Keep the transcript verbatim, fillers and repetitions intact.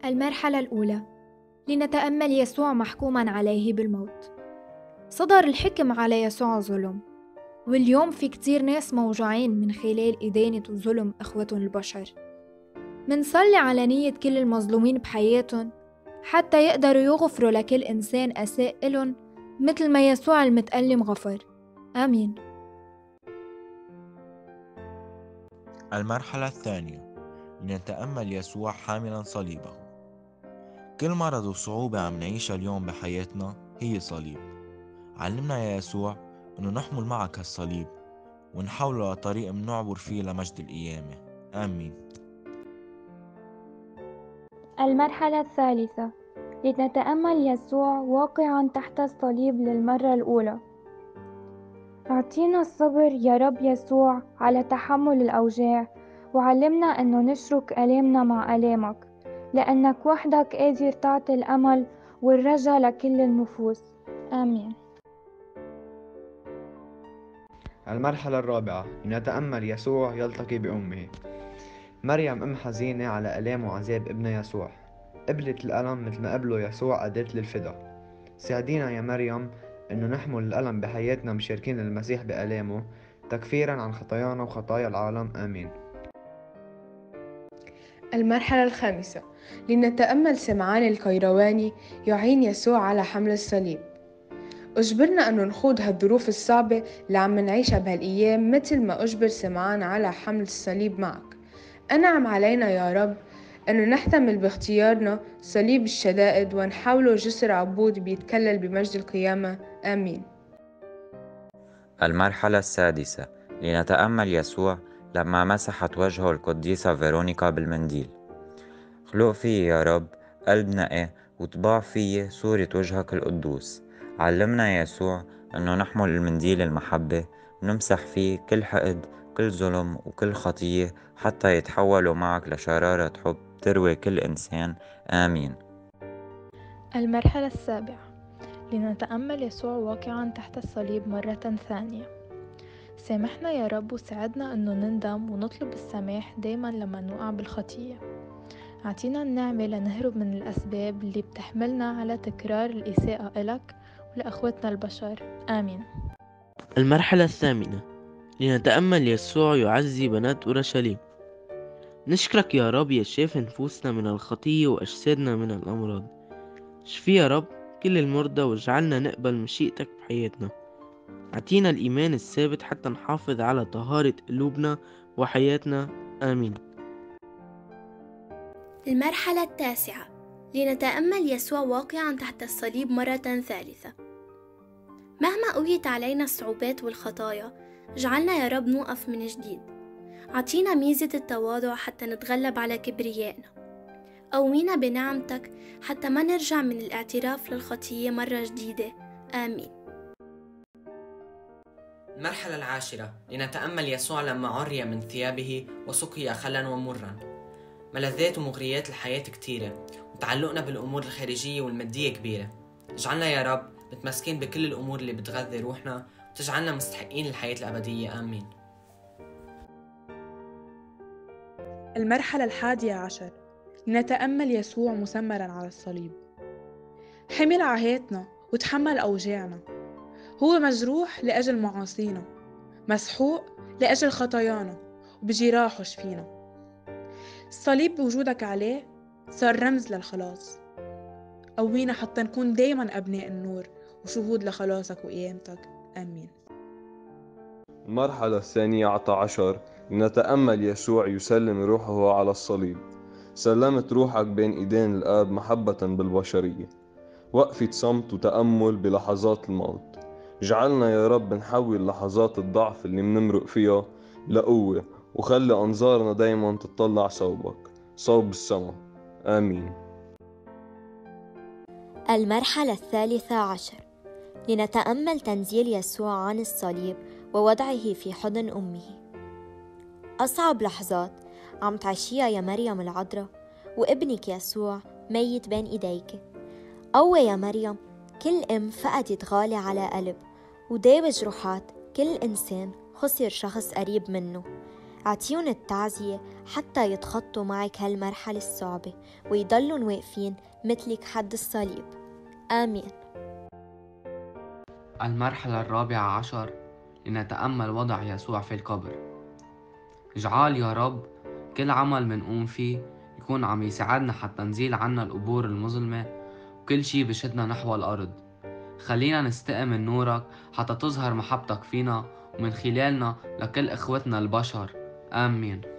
المرحلة الأولى، لنتأمل يسوع محكوما عليه بالموت. صدر الحكم على يسوع ظلم، واليوم في كتير ناس موجوعين من خلال إدانة وظلم إخوتهم البشر. منصلي على نية كل المظلومين بحياتهم حتى يقدروا يغفروا لكل إنسان أساء إلهم مثل ما يسوع المتألم غفر. آمين. المرحلة الثانية، لنتأمل يسوع حاملا صليبه. كل مرض وصعوبة عم نعيشها اليوم بحياتنا هي صليب. علمنا يا يسوع أنه نحمل معك هالصليب ونحوله لطريق منعبر فيه لمجد القيامة. آمين. المرحلة الثالثة، لنتأمل يسوع واقعا تحت الصليب للمرة الأولى. أعطينا الصبر يا رب يسوع على تحمل الأوجاع، وعلمنا أنه نشرك ألامنا مع ألامك، لأنك وحدك قادر تعطي الأمل والرجا لكل النفوس. آمين. المرحلة الرابعة، لنتأمل يسوع يلتقي بأمه. مريم أم حزينة على ألام وعذاب ابنها يسوع، قبلت الألم مثل ما قبله يسوع أداة للفدا. ساعدينا يا مريم إنه نحمل الألم بحياتنا مشاركين المسيح بألامه تكفيرا عن خطايانا وخطايا العالم. آمين. المرحلة الخامسة، لنتأمل سمعان القيرواني يعين يسوع على حمل الصليب. أجبرنا أن نخوض هالظروف الصعبة اللي عم نعيشها بهالأيام مثل ما أجبر سمعان على حمل الصليب معك. أنعم علينا يا رب أن نحتمل باختيارنا صليب الشدائد ونحاوله جسر عبود بيتكلل بمجد القيامة. آمين. المرحلة السادسة، لنتأمل يسوع لما مسحت وجهه القديسة فيرونيكا بالمنديل. خلق فيه يا رب قلب نقي وطبع فيه صورة وجهك القدوس. علمنا يسوع أنه نحمل المنديل المحبة ونمسح فيه كل حقد، كل ظلم وكل خطية حتى يتحولوا معك لشرارة حب تروي كل إنسان. آمين. المرحلة السابعة، لنتأمل يسوع واقعا تحت الصليب مرة ثانية. سامحنا يا رب وساعدنا أنه نندم ونطلب السماح دايما لما نوقع بالخطية. أعطينا النعمة لنهرب من الأسباب اللي بتحملنا على تكرار الإساءة إلك ولأخوتنا البشر. آمين. المرحلة الثامنة، لنتأمل يسوع يعزي بنات أورشليم. نشكرك يا رب يا شافي نفوسنا من الخطية وأجسادنا من الأمراض. شفي يا رب كل المرضى واجعلنا نقبل مشيئتك بحياتنا. أعطينا الإيمان الثابت حتى نحافظ على طهارة قلوبنا وحياتنا. آمين. المرحلة التاسعة، لنتأمل يسوع واقعا تحت الصليب مرة ثالثة. مهما قويت علينا الصعوبات والخطايا، اجعلنا يا رب نوقف من جديد. عطينا ميزة التواضع حتى نتغلب على كبريائنا. قوينا بنعمتك حتى ما نرجع من الاعتراف للخطية مرة جديدة. آمين. المرحلة العاشرة، لنتأمل يسوع لما عري من ثيابه وسقي خلا ومرا. ملذات ومغريات الحياة كتيرة، وتعلقنا بالأمور الخارجية والمادية كبيرة. اجعلنا يا رب متمسكين بكل الأمور اللي بتغذي روحنا، وتجعلنا مستحقين الحياة الأبدية. آمين. المرحلة الحادية عشر، لنتأمل يسوع مسمرا على الصليب. حمل عهاتنا وتحمل أوجاعنا، هو مجروح لأجل معاصينا، مسحوق لأجل خطايانا، وبجراحه شفينا. الصليب بوجودك عليه صار رمز للخلاص. قوينا حتى نكون دايما أبناء النور وشهود لخلاصك وقيامتك. آمين. المرحلة الثانية عشر، لنتأمل يسوع يسلم روحه على الصليب. سلمت روحك بين إيدين الآب محبة بالبشرية، وقفة صمت وتأمل بلحظات الموت. جعلنا يا رب نحول لحظات الضعف اللي منمرق فيها لقوة، وخلي أنظارنا دايما تطلع صوبك، صوب السماء. آمين. المرحلة الثالثة عشر، لنتأمل تنزيل يسوع عن الصليب ووضعه في حضن أمه. أصعب لحظات عم تعيشيها يا مريم العذراء، وابنك يسوع ميت بين إيديك. قوة يا مريم كل أم فقدت غالي على قلب، وداوي جروحات كل إنسان خسر شخص قريب منه. أعطيهم التعزية حتى يتخطوا معك هالمرحلة الصعبة ويضلوا واقفين مثلك حد الصليب. آمين. المرحلة الرابعة عشر لنتأمل وضع يسوع في القبر. اجعل يا رب كل عمل منقوم فيه يكون عم يساعدنا حتى نزيل عنا القبور المظلمة وكل شي بشدنا نحو الأرض. خلينا نستقي من نورك حتى تظهر محبتك فينا ومن خلالنا لكل إخوتنا البشر. آمين.